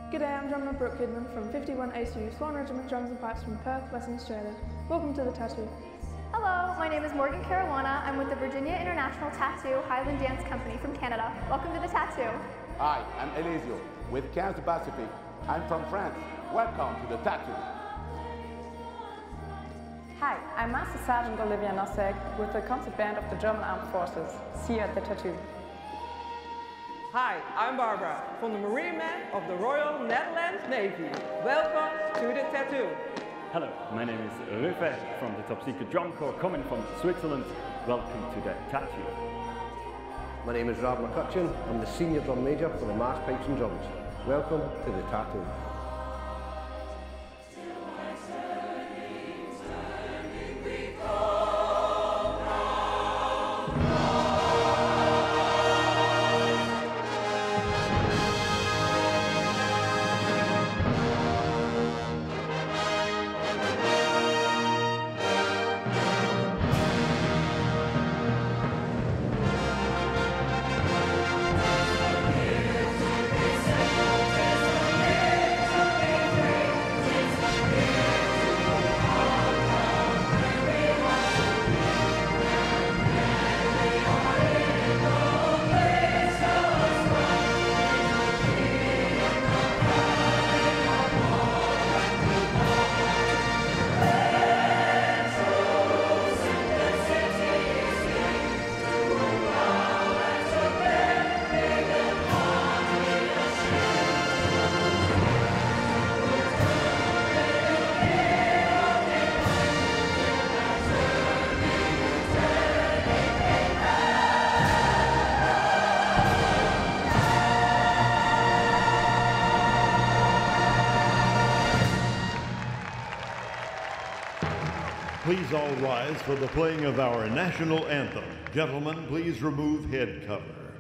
G'day, I'm drummer Brooke Kidman from 51 ACU Swan Regiment Drums and Pipes from Perth, Western Australia. Welcome to The Tattoo. Hello, my name is Morgan Caruana. I'm with the Virginia International Tattoo Highland Dance Company from Canada. Welcome to The Tattoo. Hi, I'm Elisio with Cannes Pacific. I'm from France. Welcome to The Tattoo. Hi, I'm Master Sergeant Olivia Nossek with the concert band of the German Armed Forces. See you at The Tattoo. Hi, I'm Barbara from the Marine Men of the Royal Netherlands Navy. Welcome to The Tattoo. Hello, my name is Rufe from the Top Secret Drum Corps coming from Switzerland. Welcome to The Tattoo. My name is Rob McCutcheon. I'm the Senior Drum Major for the Mass Pipes and Drums. Welcome to The Tattoo. Please all rise for the playing of our national anthem. Gentlemen, please remove head cover.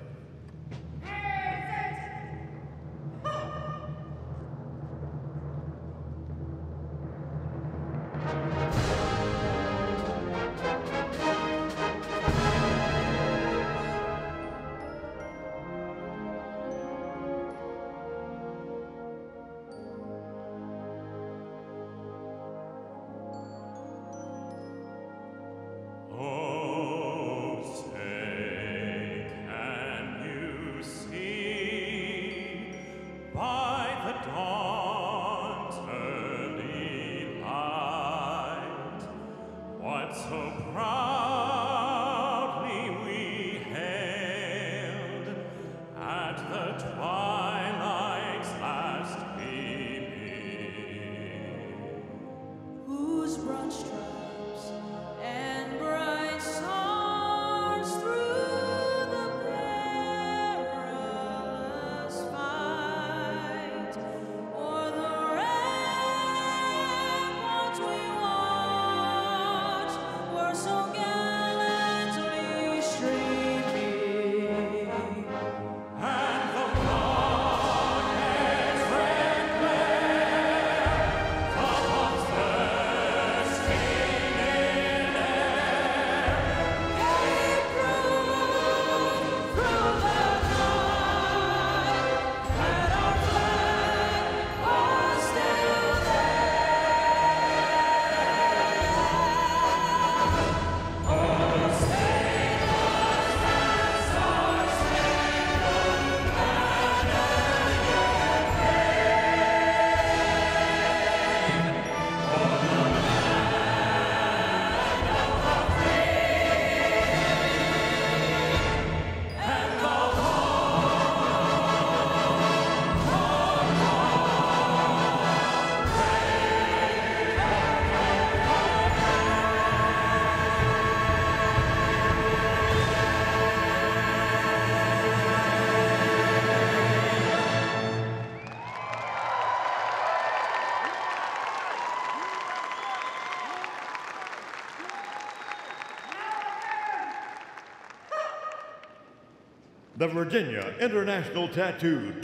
The Virginia International Tattoo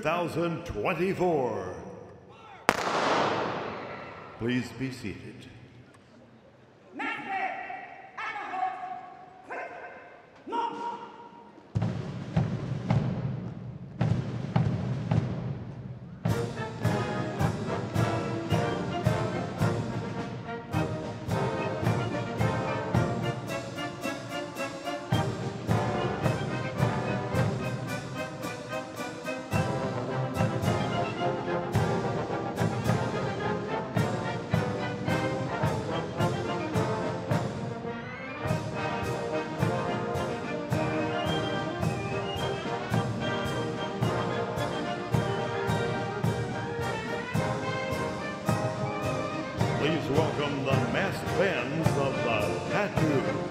2024. Please be seated. the masked bands of the Tattoo.